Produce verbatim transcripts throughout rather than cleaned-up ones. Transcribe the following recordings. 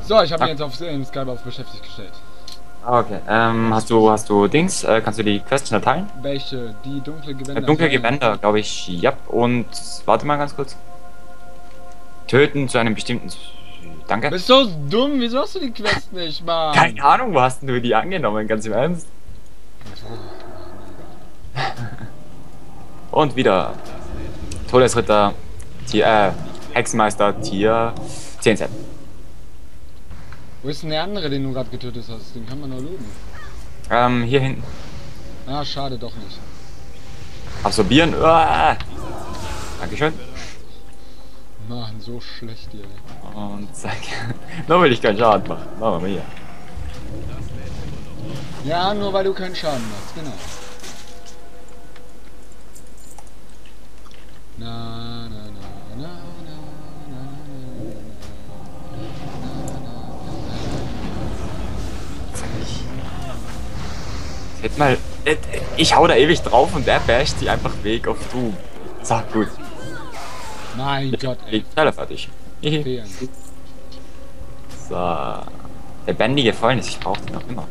So, ich habe mich jetzt auf äh, Skype auf beschäftigt gestellt. Okay, ähm, hast du, hast du Dings, äh, kannst du die Quest schnell teilen? Welche? Die dunkle Gewänder. Äh, dunkle Ja, ja. Gewänder, glaube ich, ja. Und, warte mal ganz kurz. Töten zu einem bestimmten... Danke. Bist du so dumm? Wieso hast du die Quest nicht, Mann? Keine Ahnung, wo hast denn du die angenommen, ganz im Ernst? Und wieder. Todesritter, Tier, äh, Hexenmeister, Tier, zehn Set. Wo ist denn der andere, den du gerade getötet hast? Den kann man nur looten. Ähm, hier hinten. Ah, schade, doch nicht. Absorbieren. Uah. Dankeschön. Mann, so schlecht hier. Und zack. Nur will ich keinen Schaden machen. Machen wir hier. Ja, nur weil du keinen Schaden machst, genau. Na, na, na, na, na, Hätt mal. Ich hau da ewig drauf und der basht die einfach weg auf du. Sag gut. mein Gott, ey. Schneller fertig. Fehlen. So. Lebendige Fäulnis, ich brauche die noch immer.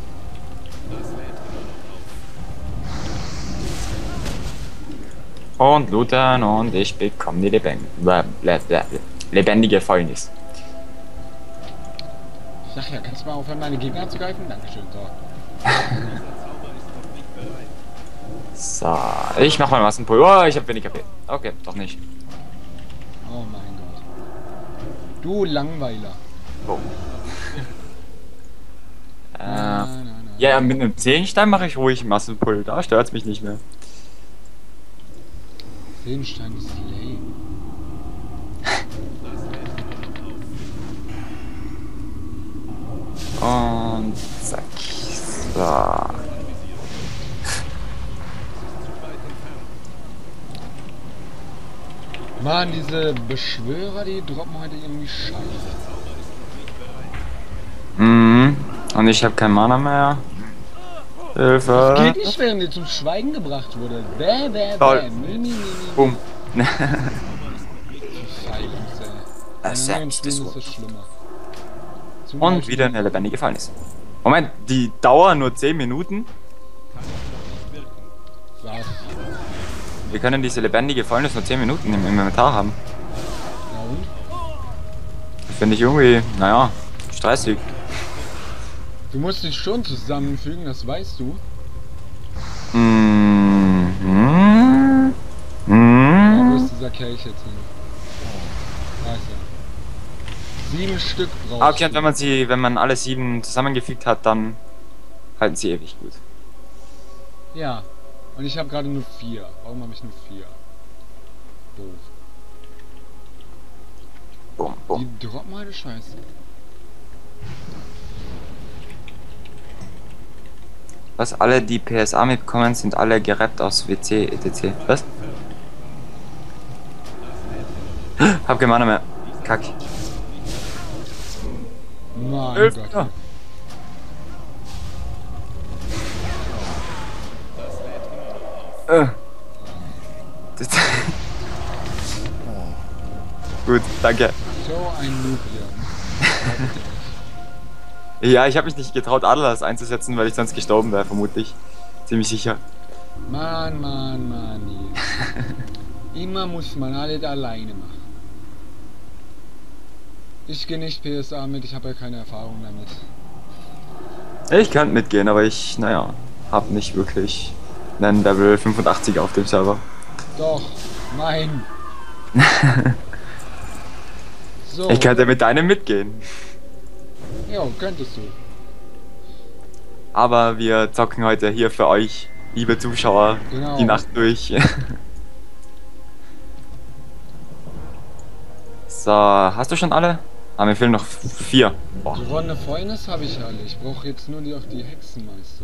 Und looten und ich bekomme die Leben lebendige Fäulnis. Ich sag ja, kannst du mal aufhören, meine Gegner anzugreifen? Dankeschön, so. So, ich mach mal Massenpool. Oh, ich habe wenig K P. Okay, doch nicht. Oh mein Gott. Du Langweiler. Oh. äh, Na, na, na. ja, mit einem Zehnstein mache ich ruhig Massenpool. Da stört's mich nicht mehr. Seelenstein ist lame. Und zack. So. Mann, diese Beschwörer, die droppen heute irgendwie Scheiße. Mhm. Und ich habe kein Mana mehr. Hilfe. Geht nicht, während die zum Schweigen gebracht wurde. Bäh, bäh, Toll. bäh. Mi, mi, mi, mi. Boom. Silence, ey. Das Ja, im ist Spiel das ist Wort. das schlimmer. Zum Und Beispiel- wieder eine lebendige Fäulnis. Moment, die dauern nur zehn Minuten. Was? Wir können diese lebendige Fäulnis nur zehn Minuten im Inventar haben. Ja und? Das finde ich irgendwie, naja, stressig. Du musst dich schon zusammenfügen, das weißt du. Mhm. Ja, wo Mhm. ist dieser Kelch jetzt hin? Da ist er. Sieben Stück brauchst Okay, und du. wenn man sie, wenn man alle sieben zusammengefügt hat, dann halten sie ewig gut. Ja. Und ich habe gerade nur vier. Warum habe ich nur vier? Doof. Bum, bum. Die droppen heute Scheiße. Was alle, die P S A mitkommen, sind alle gerappt aus W C et cetera. Was? Hab kein Mana mehr. Kack. Mein Elf, Gott. ja. Äh. Das Gut, danke. So ein Noob hier. Ja, ich habe mich nicht getraut, Adlers einzusetzen, weil ich sonst gestorben wäre, vermutlich. Ziemlich sicher. Mann, Mann, Mann. Hier. Immer muss man alles alleine machen. Ich gehe nicht P S A mit, ich habe ja keine Erfahrung damit. Ich könnte mitgehen, aber ich, naja, hab nicht wirklich einen Level fünfundachtzig auf dem Server. Doch, nein. So. Ich könnte mit deinem mitgehen. Ja, könntest du. Aber wir zocken heute hier für euch, liebe Zuschauer, Genau. die Nacht durch. So, hast du schon alle? Ah, mir fehlen noch vier. Boah. Gewonnene Fäulnis habe ich alle. Ich brauche jetzt nur die auf die Hexenmeister.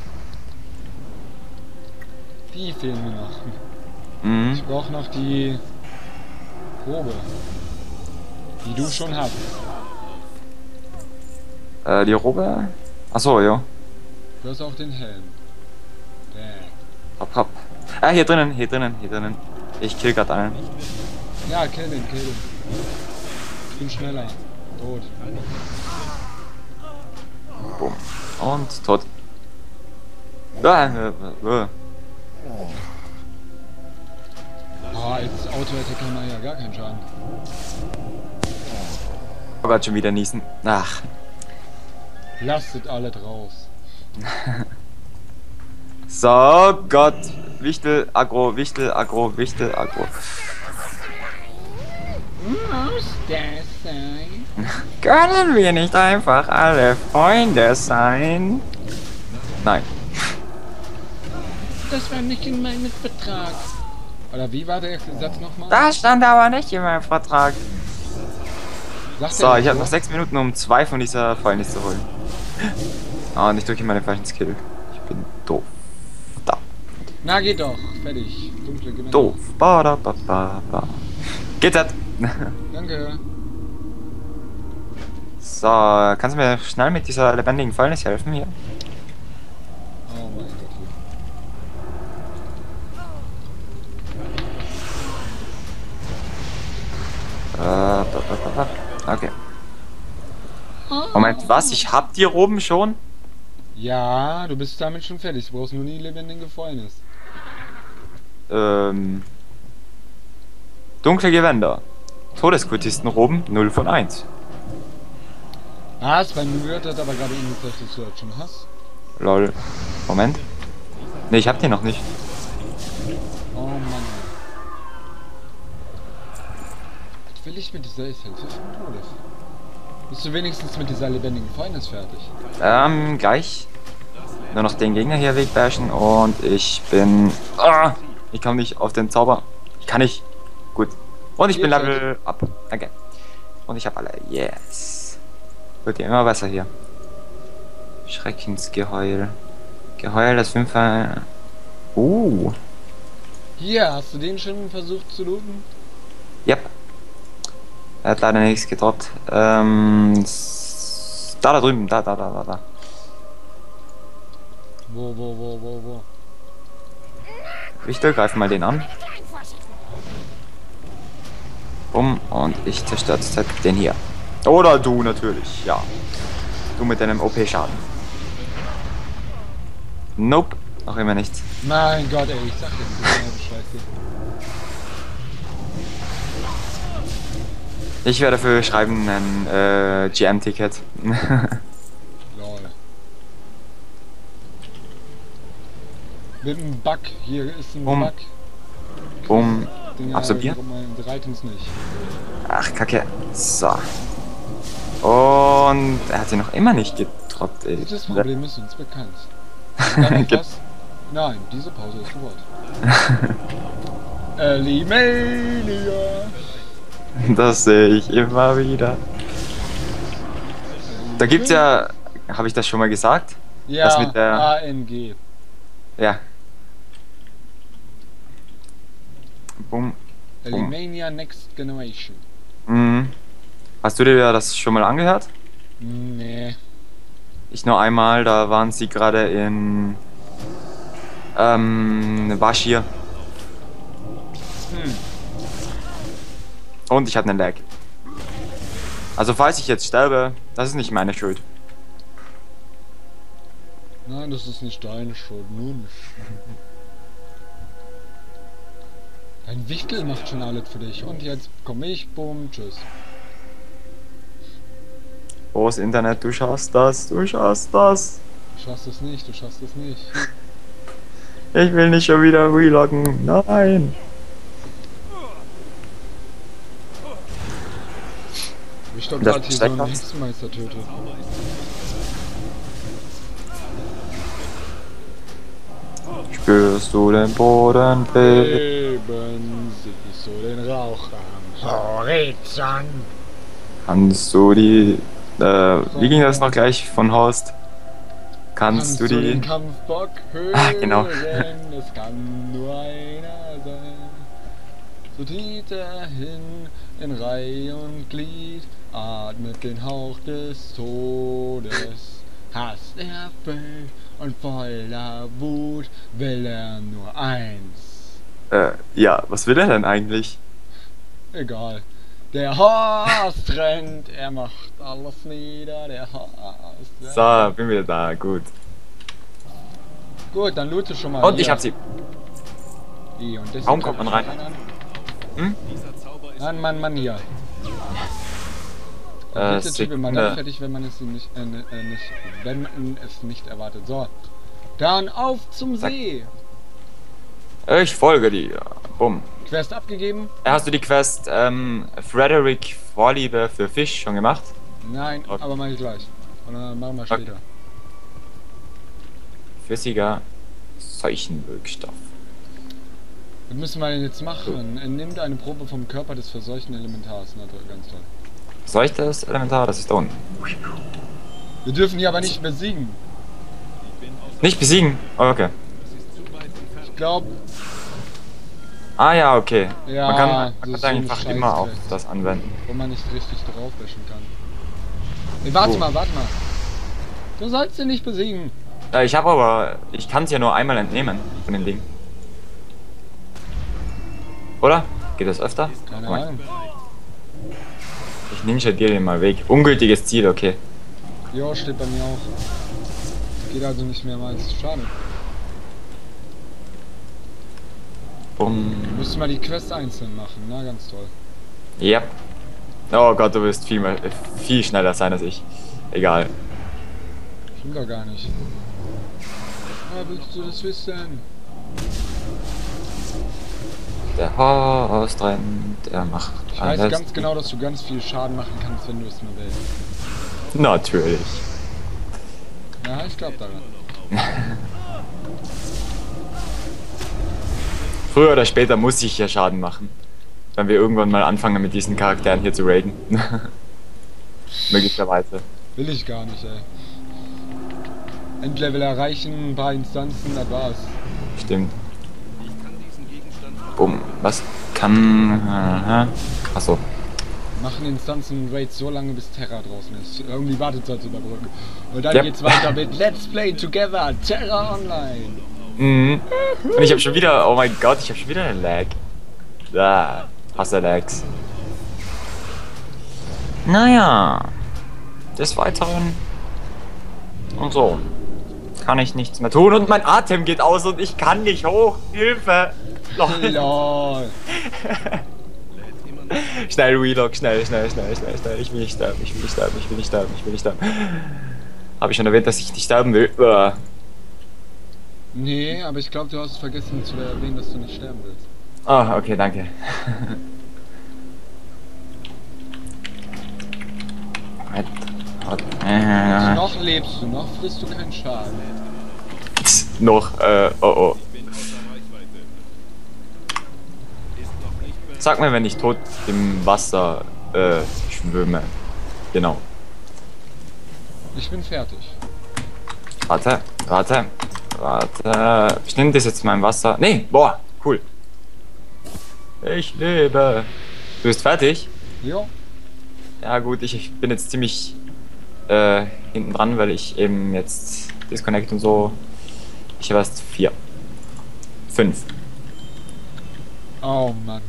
Die fehlen mir noch. Mhm. Ich brauche noch die Probe. Die du schon hast. Äh, die Robe? Achso, ja. Du hast auch den Helm. Bäh. Hopp, hopp. Ah, hier drinnen, hier drinnen, hier drinnen. Ich kill grad einen. Ja, kill den, kill den. Ich bin schneller. Tot. Bumm. Und tot. Ah, äh, äh. Ah, als Auto-Attack kann man ja gar keinen Schaden. Oh Gott, schon wieder niesen. Ach. Lasst alle draus. So, Gott. Wichtel, Agro, Wichtel, Agro, Wichtel, Agro. Muss das sein? Können wir nicht einfach alle Freunde sein? Nein. Das war nicht in meinem Vertrag. Oder wie war der Satz nochmal? Das stand aber nicht in meinem Vertrag. Sagt So, er ich habe so? noch sechs Minuten, um zwei von dieser Fäulnis zu holen. Ah, und ich drücke meine falschen Skill. Ich bin doof. Da. Na, geht doch. Fertig. Dunkle Gewinner. Doof. Ba, da, ba, ba, ba. Geht das? Danke. So, kannst du mir schnell mit dieser lebendigen Fäulnis helfen hier? Oh mein Gott. Äh, ba, ba, ba, ba. Okay. Moment, was? Ich hab die oben schon? Ja, du bist damit schon fertig. Du brauchst nur die lebendige Fäulnis. Ähm. Dunkle Gewänder. Todeskultisten oben, null von eins. Ah, es bei mir gehört, hat aber gerade eben gesagt, dass du das schon hast. Lol. Moment. Ne, ich hab die noch nicht. Oh Mann. Was will ich mit dieser Essenz vom Todes? Bist du wenigstens mit dieser lebendigen Fäulnis fertig? Ähm, gleich. Nur noch den Gegner hier wegbashen und ich bin... Ah, ich komme nicht auf den Zauber. Ich kann nicht. Gut. Und ich bin Jetzt Level up. Danke. Und ich habe alle. Yes. Wird ja immer besser hier. Schreckensgeheul. Geheul, das Fünfer... Uh. Hier, hast du den schon versucht zu looten? Yep. Er hat leider nichts gedroppt. Ähm... s- Da, da drüben. Da, da, da, da, da. Wo, wo, wo, wo, wo? Richter, greif mal den an. Bumm, und ich zerstöre den hier. Oder du natürlich, ja. Du mit deinem O P-Schaden. Nope, noch immer nichts. Mein Gott, ey, ich sag dir, das ist eine Scheiße. Ich werde dafür schreiben ein äh, G M-Ticket. Lol. Mit einem Bug. Hier ist ein Um. Bug. Um. Den Absorbieren? bereit uns nicht. Ach, Kacke. So. Und er hat sie noch immer nicht gedroppt, ey. Dieses Problem ist uns bekannt. Dann Gibt- was? Nein, diese Pause ist gewollt. Elimania! Das sehe ich immer wieder. Da gibt's ja... Habe ich das schon mal gesagt? Ja, das mit der- A N G. Ja. Bumm. Elimania Next Generation. Mhm. Hast du dir das schon mal angehört? Nee. Ich nur einmal, da waren sie gerade in ähm, Bashir. Hm. Und ich hatte einen Lag. Also falls ich jetzt sterbe, das ist nicht meine Schuld. Nein, das ist nicht deine Schuld, nur nicht. Ein Wichtel macht schon alles für dich. Und jetzt komme ich, bumm, tschüss. Oh, das Internet, du schaffst das, du schaffst das. Du schaffst es nicht, du schaffst es nicht. Ich will nicht schon wieder reloggen, nein. Ich doch Das gerade hier so einen Steckplatz? Hexenmeister töte. Spürst du den Boden beben? Eben siehst du den Rauch am Horizont. Kannst du die... Äh, wie ging das noch gleich von Horst? Kannst, du die... den Kampfbock hören? Ah, genau. Es kann nur einer sein. So tritt er hin in Reih und Glied, atmet den Hauch des Todes. Hass erfüllt und voller Wut will er nur eins. Äh, ja, was will er denn eigentlich? Egal. Der Horst rennt, er macht alles nieder, der Horst rennt. So, bin wieder da, gut. Gut, dann loote schon mal. Und hier. ich hab sie. I, und das Warum kommt man rein? Hm? Mann, Mann, Mann, hier. Äh, Ist der Typ immer dann Sekunde. fertig, wenn man es nicht, äh, ne- äh, nicht, wenn man es nicht erwartet. So, dann auf zum Zack. See. Ich folge dir. Bumm. Quest abgegeben? Hast du die Quest ähm, Frederick Vorliebe für Fisch schon gemacht? Nein, Okay. aber mach ich gleich. Oder machen wir später. Flüssiger Seuchenwirkstoff. Was müssen wir denn jetzt machen? Er nimmt eine Probe vom Körper des verseuchten Elementars. Na toll, ganz toll. Seuchtes Elementar, das ist da unten. Wir dürfen die aber nicht besiegen. Nicht besiegen? Oh, okay. Ich glaube, Ah ja, okay. Ja, man kann, man das kann ist so ein einfach immer auf Scheißdreck. das anwenden. wo man nicht richtig draufwischen kann. Ey, warte Oh. mal, warte mal. Du sollst sie nicht besiegen. Äh, ich habe aber, ich kann es ja nur einmal entnehmen von dem Ding. Oder? Geht das öfter? Keine Komm mal. Ahnung. Ich ninja dir den mal weg. Ungültiges Ziel, okay. Jo, steht bei mir auch. Geht also nicht mehrmals. Schade. Bumm. Müsste mal die Quest einzeln machen, na ganz toll. Yep. Oh Gott, du wirst viel, mehr, äh, viel schneller sein als ich. Egal. Stimmt doch gar nicht. Ah, willst du das wissen? Der Horst rennt, er macht Ich weiß alles. ganz genau, dass du ganz viel Schaden machen kannst, wenn du es nur willst. Natürlich. Ja, ich glaube daran. Früher oder später muss ich ja Schaden machen. Wenn wir irgendwann mal anfangen mit diesen Charakteren hier zu raiden. Möglicherweise. Will ich gar nicht, ey. Endlevel erreichen, ein paar Instanzen, das war's. Stimmt. Bumm. Was kann... Aha. Achso. Machen Instanzen Raid so lange, bis Terra draußen ist. Irgendwie wartet es zu überbrücken. Und dann Ja. geht's weiter mit Let's Play Together, Terra Online. Mhm. Und ich habe schon wieder... Oh mein Gott, ich habe schon wieder einen Lag. Ah, hasse Lags. Naja. Des Weiteren... Und so. Kann ich nichts mehr tun und mein Atem geht aus und ich kann nicht hoch. Hilfe! Lol. Lol. Schnell Relog, schnell, schnell, schnell, schnell, schnell. Ich will nicht sterben, ich will nicht sterben, ich will nicht sterben, ich will nicht sterben. Habe ich schon erwähnt, dass ich nicht sterben will? Uah. Nee, aber ich glaube, du hast vergessen zu erwähnen, dass du nicht sterben willst. Ah, okay, danke. Halt, halt. Äh, Noch lebst du, noch frisst du keinen Schaden. noch, äh, oh oh. Sag mir, wenn ich tot im Wasser äh, schwimme. Genau. Ich bin fertig. Warte, warte, warte. Stimmt das jetzt mein Wasser? Nee, boah, cool. Ich lebe. Du bist fertig? Jo. Ja gut, ich, ich bin jetzt ziemlich äh, hinten dran, weil ich eben jetzt Disconnect und so. Ich habe erst vier. Fünf. Oh Mann.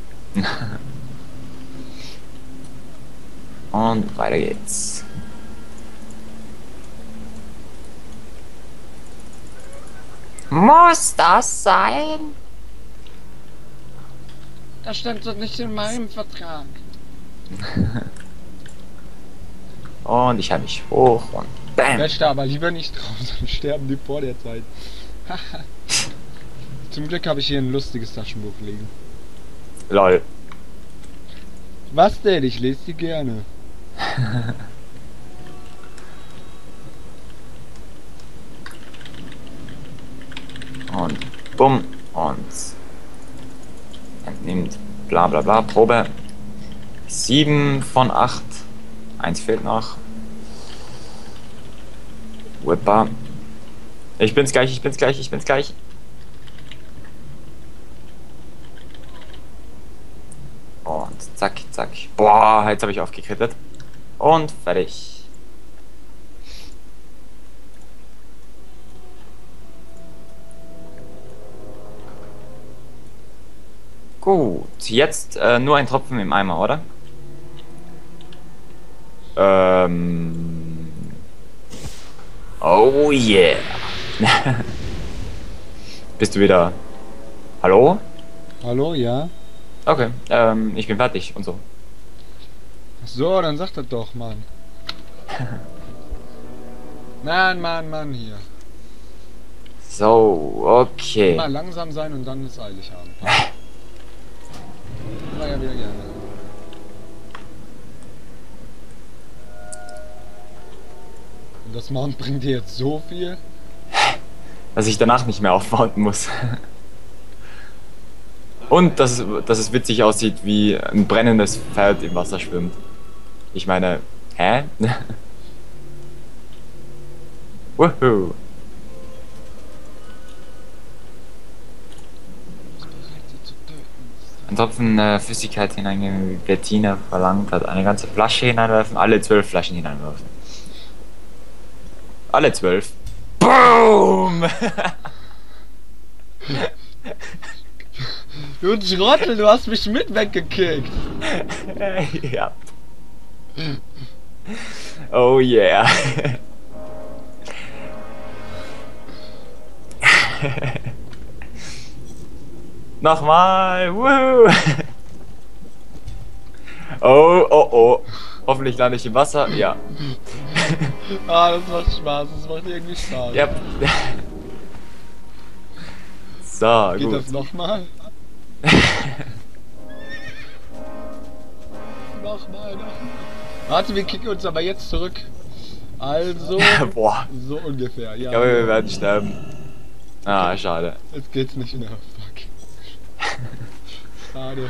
Und weiter geht's. Muss das sein? Das stand doch nicht in meinem Vertrag. Und ich habe mich hoch und bam. Wäsch da aber lieber nicht drauf, sonst sterben die vor der Zeit. Zum Glück habe ich hier ein lustiges Taschenbuch liegen. Lol. Was denn? Ich lese die gerne. Und bumm. Und entnimmt bla bla bla. Probe. sieben von acht. Eins fehlt noch. Whipper. Ich bin's gleich, ich bin's gleich, ich bin's gleich. Und zack, zack. Boah, jetzt habe ich aufgekrittet. Und fertig. Gut, jetzt äh, nur ein Tropfen im Eimer, oder? Ähm. Oh yeah. Bist du wieder? Hallo? Hallo, ja? Okay, ähm, ich bin fertig und so. Ach so, dann sag das doch, Mann. Mann, Mann, Mann, hier. So, okay. Immer langsam sein und dann es eilig haben. Passt. Immer ja wieder gerne. Und das Mount bringt dir jetzt so viel? Dass ich danach nicht mehr aufbauen muss. Und dass es, dass es witzig aussieht, wie ein brennendes Pferd im Wasser schwimmt. Ich meine, hä? Wuhu. Ein Tropfen äh, Flüssigkeit hineingeben, wie Bettina verlangt hat. Eine ganze Flasche hineinwerfen, alle zwölf Flaschen hineinwerfen. Alle zwölf. Boom! Du Schrottel, du hast mich mit weggekickt. Ja. Oh yeah. Nochmal. Woohoo. Oh, oh, oh. Hoffentlich lande ich im Wasser. Ja. Ah, das macht Spaß. Das macht irgendwie Spaß. Yep. So, Geht gut. das nochmal? Nochmal, nochmal. Warte, wir kicken uns aber jetzt zurück. Also, Boah. so ungefähr. Ja, Ich glaube, wir werden sterben. Ah, schade. jetzt geht's nicht mehr. Fuck. Schade.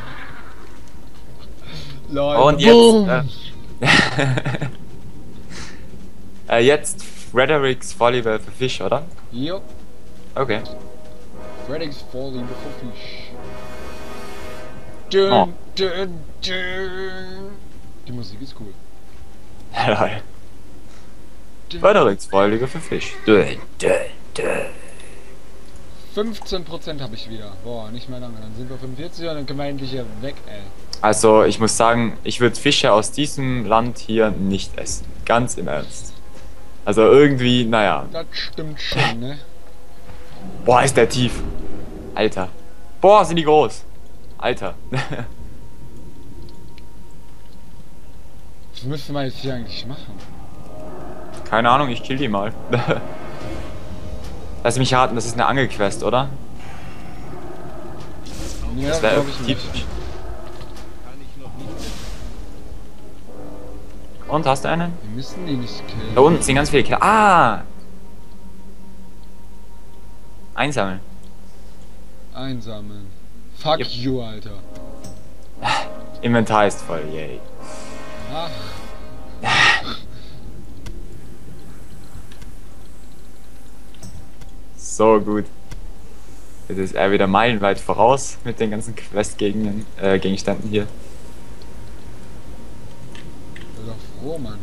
Leute. Und Boom. jetzt. Äh, äh, jetzt Fredericks Volleyball für Fisch, oder? Jo. Okay. Freddy's Falling for Fish. Dün, Oh. dün, dün. Die Musik ist cool. Lol. Fredericks Volleyball für Fisch. Dö, dö, dö. fünfzehn Prozent habe ich wieder. Boah, nicht mehr lange. Dann sind wir fünfundvierzig und dann können wir endlich hier weg, ey. Also, ich muss sagen, ich würde Fische aus diesem Land hier nicht essen. Ganz im Ernst. Also irgendwie, naja. Das stimmt schon, ne? Boah, ist der tief. Alter. Boah, sind die groß. Alter. Was müsste man jetzt hier eigentlich machen? Keine Ahnung, ich kill die mal. Lass mich raten, das ist eine Angelquest, oder? Ja, Das wäre glaub ich irgendwie nicht. typisch. Und, hast du einen? Wir müssen die nicht killen. Da unten sind ganz viele Killer. Ah! Einsammeln. Einsammeln. Fuck Yep. you, Alter. Inventar ist voll, yay. Ach, So gut. Jetzt ist er wieder meilenweit voraus mit den ganzen Quest-Gegenständen äh, Gegenständen hier. bin doch froh, Mann.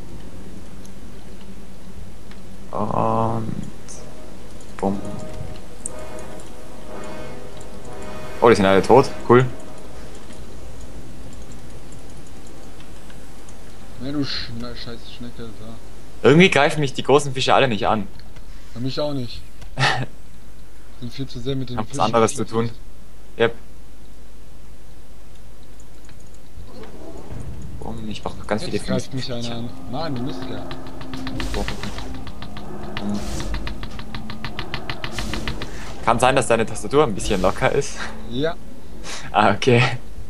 Und... Bumm. Oh, die sind alle tot. Cool. Ne, du Schne scheiß Schnecke, da. Irgendwie greifen mich die großen Fische alle nicht an. Für mich auch nicht. Sind viel zu sehr mit den Hab was Fischen anderes zu tun. Yep. Bumm, ich brauch noch ganz viele Jetzt greift Fische. mich einer an. Mann, du Mist, ja. Bumm. Bumm. Kann sein, dass deine Tastatur ein bisschen locker ist. Ja. Ah, okay.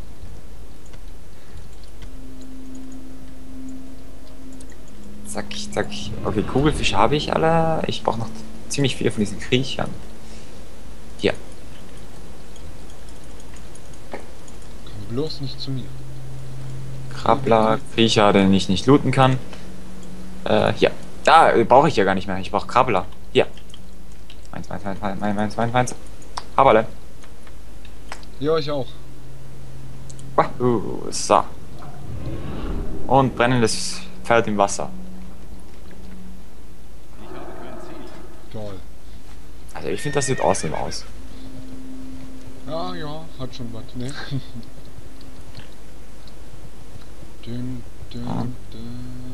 Zack, zack. Okay, Kugelfische habe ich alle. Ich brauche noch ziemlich viele von diesen Kriechern. Hier. Komm bloß nicht zu mir. Krabbler, Kriecher, den ich nicht looten kann. Äh, hier. Da äh, brauche ich ja gar nicht mehr. Ich brauche Krabbler. Hier. Meins, meins, meins, meins, meins, meins, meins, meins. Haberle. Ja, ich auch. Wahoo, so. Und brennendes Pferd im Wasser. Toll. Also ich finde, das sieht awesome aus. Ja, ja, hat schon was, ne? dün, dün, Ah. dün.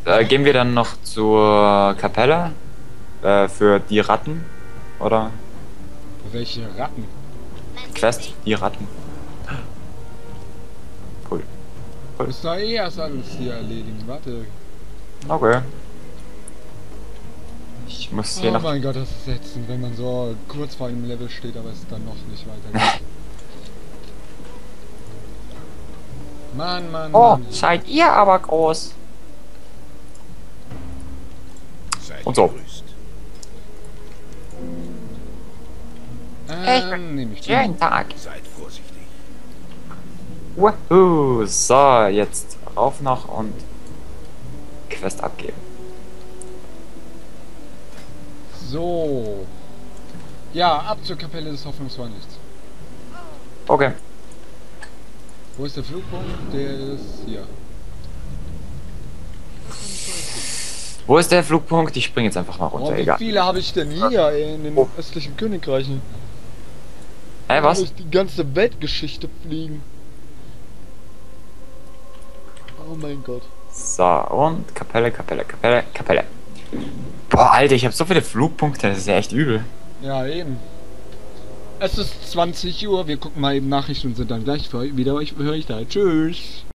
Äh, gehen wir dann noch zur Kapelle? Äh, für die Ratten? Oder? Welche Ratten? Quest, die Ratten. Cool. Ich muss da eh erst alles hier erledigen. Warte. Okay. Ich muss hier Oh noch... mein Gott, das ist ätzend, wenn man so kurz vor einem Level steht, aber es dann noch nicht weitergeht. Mann, Mann, Oh, Mann. seid ihr aber groß. Seid Und so. gegrüßt. Ähm, nehme ich den. Schönen Tag. Seid vorsichtig. Woohoo. So, jetzt rauf noch und Quest abgeben. So. Ja, ab zur Kapelle des Hoffnungswandels. Okay. Wo ist der Flugpunkt? Der ist hier. Wo ist der Flugpunkt? Ich springe jetzt einfach mal runter, Oh, wie egal. viele habe ich denn hier ey, in den Oh. östlichen Königreichen? Hä, Da was? muss ich die ganze Weltgeschichte fliegen. Oh mein Gott. So, und Kapelle, Kapelle, Kapelle, Kapelle. Boah, Alter, ich habe so viele Flugpunkte, das ist ja echt übel. Ja, eben. Es ist zwanzig Uhr, wir gucken mal eben Nachrichten und sind dann gleich für, wieder euch, für euch da. Tschüss.